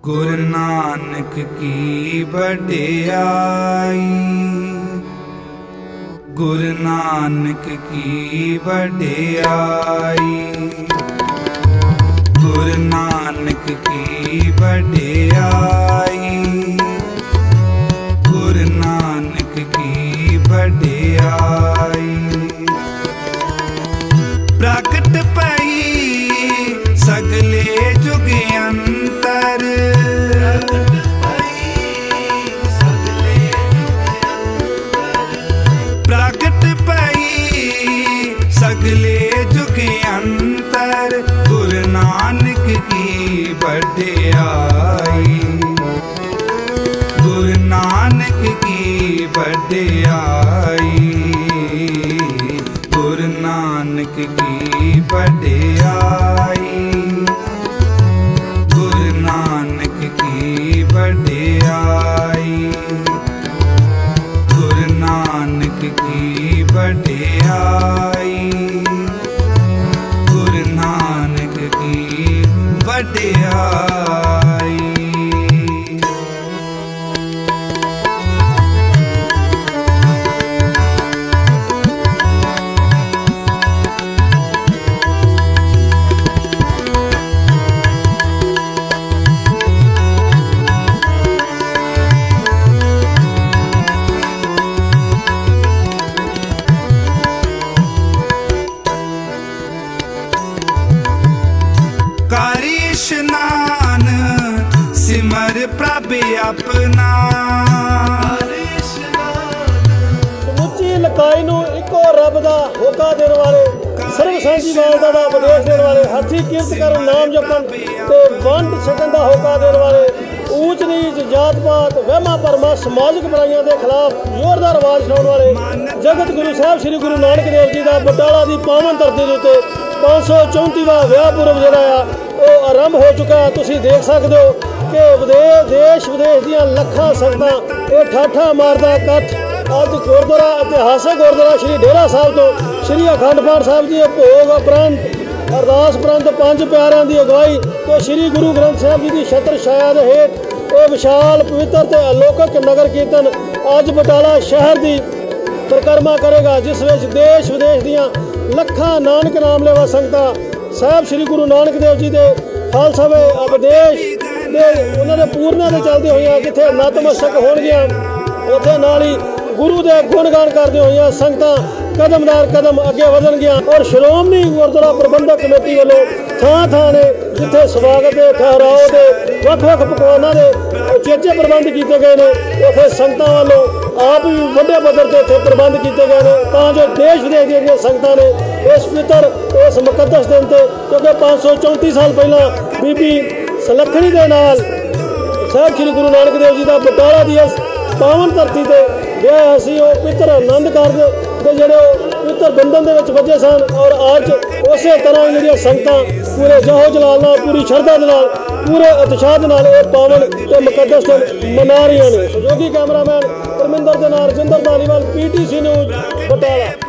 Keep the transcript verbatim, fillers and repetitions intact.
गुरु नानक की वडियाई, गुरु नानक की वडियाई, गुरु नानक की वडियाई, गुरु नानक की वडियाई। प्रगट पई सगले जुग अंतर, प्रगट पई सगले जुग अंतर, गुरु नानक की वडियाई, गुरु नानक की वडियाई, गुरु नानक की वडियाई, गुरु नानक की वडियाई, गुरु नानक की वडियाई, गुरु नानक की वडियाई। करी स्नान सिमर प्रभ अपना, समुची लकाई नूं इको रब दा होका देण वाले, सर्व सांझी वालता दा उपदेश देण वाले, हथी किरत कर नाम जपन ते वंड छकन दा होका देण वाले, ऊंच नीच जात पात वहमा भरमा समाजिक बुराइयां के खिलाफ जोरदार आवाज उठाउण वाले जगत गुरु साहब श्री गुरु नानक देव जी का बटाला की पावन धरती के उत्ते पाँच सौ चौंतीवां विआह पुरब जिहड़ा आ वो आरंभ हो चुका है। तुसीं देख सकते हो कि विदेश देश विदेश दीआं लखां संगतां ये ठाठा मारदा इकट्ठ अज गुरुद्वारा इतिहासक गुरुद्वारा श्री डेरा साहब तो श्री अखंड पाठ साहब जी भोग उपरंत अरदास उपरंत पंज प्यारिਆਂ की अगवाई तो श्री गुरु ग्रंथ साहब जी की छत्र छाया के हेठ ये विशाल पवित्र ते अलौकिक नगर कीर्तन अज बटाला शहर की परिक्रमा करेगा, जिस विच देश विदेश दीआं लखां नानक नाम लेवा संगतां साहब श्री गुरु नानक देव जी के खालसावे उपदेश दे उन्हां दे पूरना ते चलदे होइयां जिथे नतमस्तक होणगियां उत्थे नाल ही गुरु के गुणगान करदे होइयां संगतां कदमदार कदम अगे वधणगियां। और श्रोमणी गुरुद्वारा प्रबंधक कमेटी वालों थां थां ने जिथे स्वागत के ठहराव के वख वख पकवानों के उचेचे प्रबंध किए गए हैं, उत्थे संगतां वालों आप भी वड्डे पद्धर से उत्थे प्रबंध किए गए हैं तां जो देश विदेश दी संगतां ने इस पवित्र इस मुकद्दस दिन ते क्योंकि पाँच सौ चौंती साल पहला बीबी सलखणी के नाल साहब श्री गुरु नानक देव जी का बटाला की इस पावन धरती से गए असी वो पवित्र आनंद कारज के जोड़े पवित्र बंधन के विच वजे सन। और अज उस तरह जी संगतां पूरे जहो जलाल नाल पूरी शरधा दे नाल पूरे उत्साह दे नाल पावन ते मुकद्दस दिन मना रही हैं। सहयोगी कैमरामैन परमिंदर दे नाल Jinder Dhaliwal P T C news Batala.